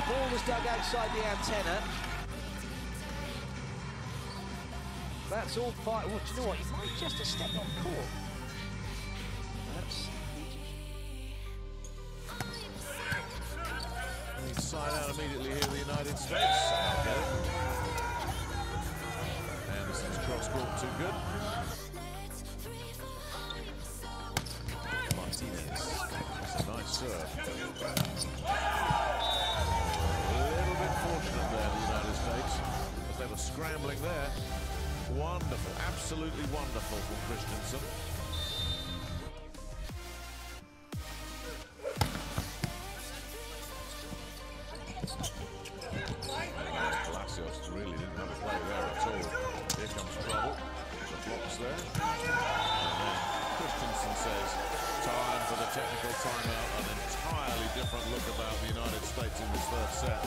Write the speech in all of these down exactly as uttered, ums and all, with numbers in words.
ball was dug outside the antenna. That's all part. Well, do you know what? He might just have stepped on court. That's. He's side out immediately here in the United States. Okay. Anderson's cross court too good. Martinez. That's a nice serve. A little bit fortunate there, the United States, as they were scrambling there. Wonderful, absolutely wonderful from Christenson. Palacios really didn't have a play there at all. Here comes trouble. The blocks there. And then Christenson says, time for the technical timeout. An entirely different look about the United States in this third set.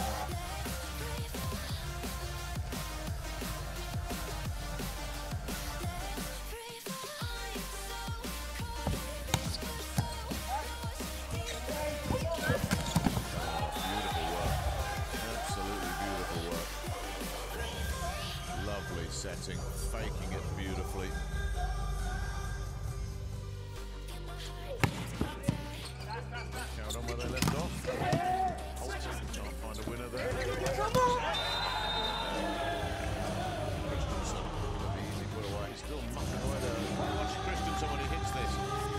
Setting, faking it beautifully. Count on where they left off. Holton can't find a winner there. Christenson, the easy put away. He's still mucking away there. Watch Christenson when he hits this.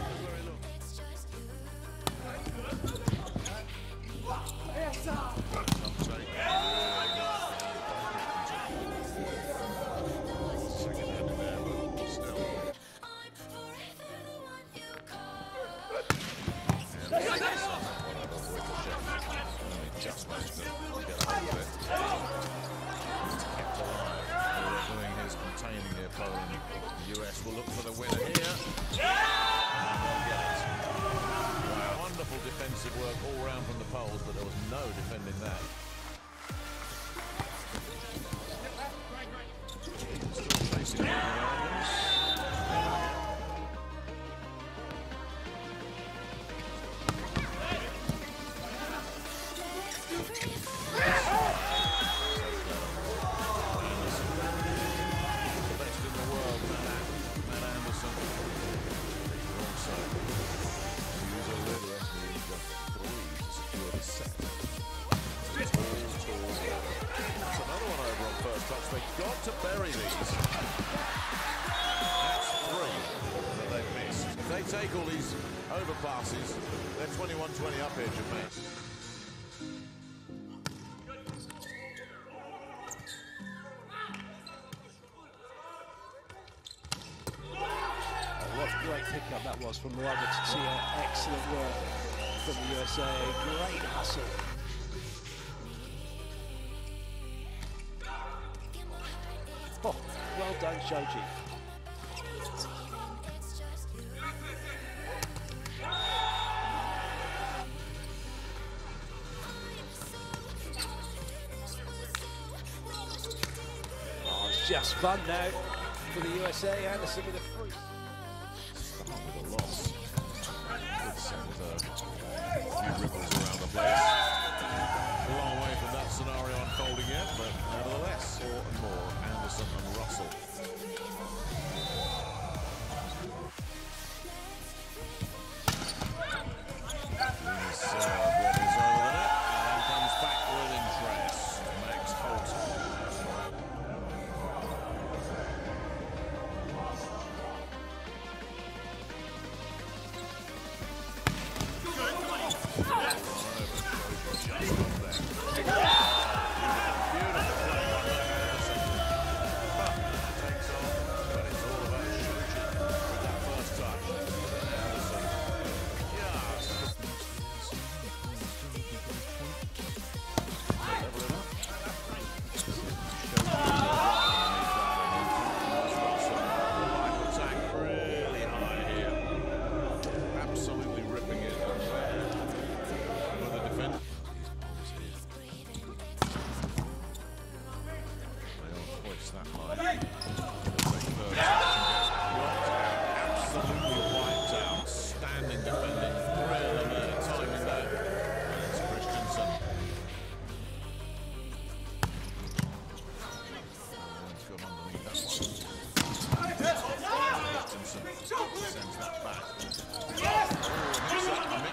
Just managed to get hold of it. He's kept alive. Doing his containing the opponent. The U S will look for the winner here. And they'll get it. Wow. Wonderful defensive work all round from the poles, but there was no defending that. Still chasing the Americans. They've got to bury these. That's three that they've missed. If they take all these overpasses, they're twenty-one twenty up here, Jermaine. What a great pickup that was from Robert Tia. Excellent work from the U S A. Great hustle. Oh, well done, Shoji. Oh, it's just fun now for the U S A. Anderson with a free. Start with a loss. Good set with a few ripples around the place. A long way from that scenario unfolding yet, but nevertheless, four and more, Anderson and Russell. His serve what is over the net, and then comes back with interest. Max Holton. Takes on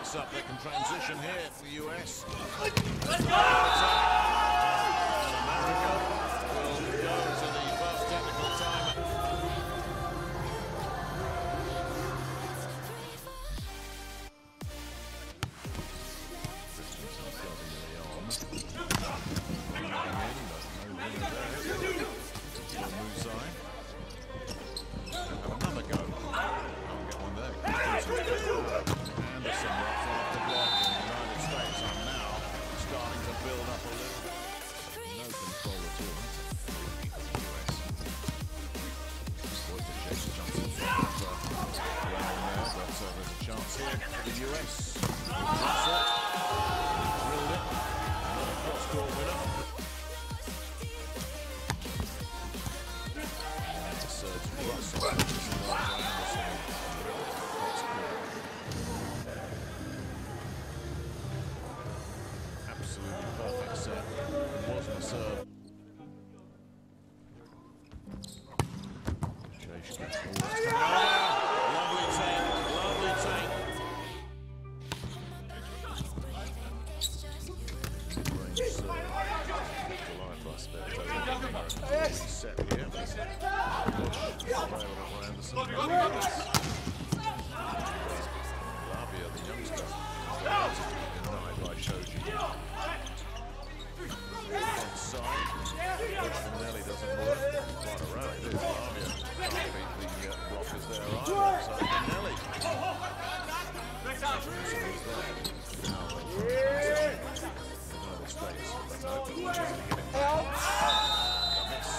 mix up. They can transition here for the U S. Let's go! America will go to the first technical timer. Christenson serving the arm. Still move side. And another go. Can't get one there. Anderson right front of the block in the United States are now starting to build up a little. No control at all. That's a free for the U S. Boy, the Jason Johnson around there, but uh, there's a chance here for the U S. Russell drilled it. Another cross-court winner. That's a surge for Russell. Absolutely perfect set. It wasn't a serve. Chase gets forward. Lovely take, lovely take. Mid-range serve. July plus there. Set here. Anderson. Lavia, the youngster, denied by Shoji. Inside, Nelly doesn't work. Quite a rally. There's Lavia. Can't beat the uh, blockers there either. So Nelly. Christenson is there. Now they're United States. But no, he's going to get it back. A miss.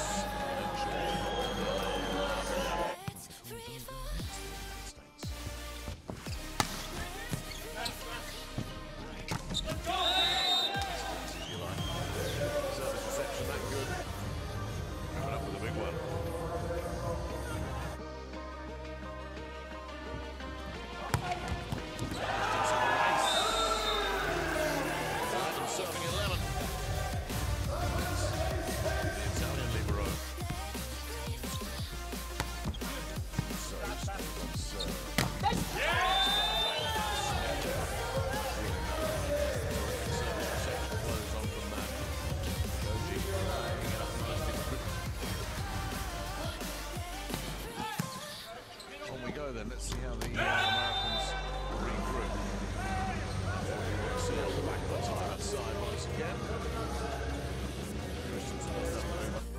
Then let's see how the uh, Americans regroup. See on the back of the time outside once again. Christenson does that very much.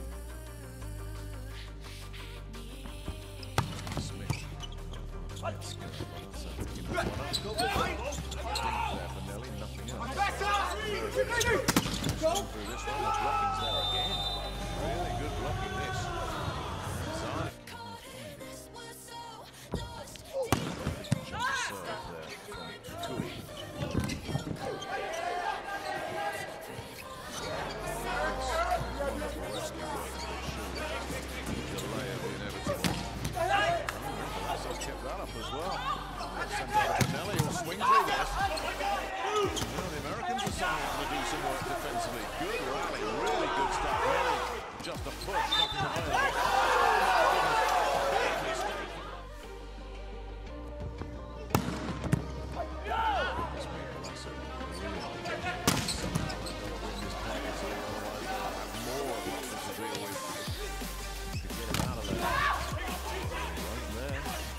Smith. Let's go. Give one up. Deep there for Nelly, nothing else. Through this one, the blocking's there again. Really good blocking this. Inside. Kept that up as well. Sent out to Nelly, who'll swing through this. Well, the Americans are starting to do some work defensively. Good rally, really good stuff. Nelly, just a push, nothing to do. Big mistake. More of what to deal with to get him out of there. Right there.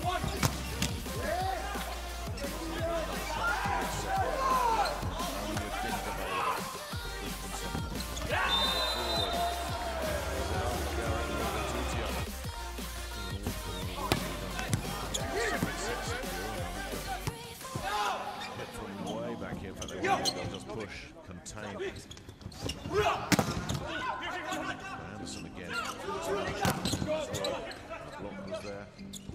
They'll just push, contain. Anderson again. Block was there.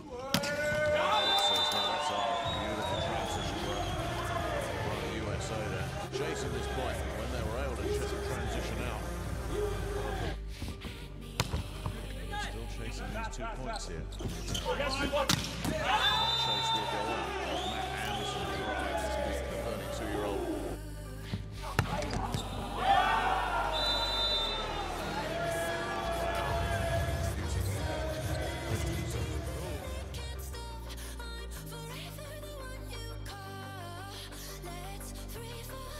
That's our beautiful transition work from the U S A there. Chasing this point when they were able to just transition out. Still chasing these two points here. Chase will go on. Matt Anderson drives the thirty-two-year-old. three, four.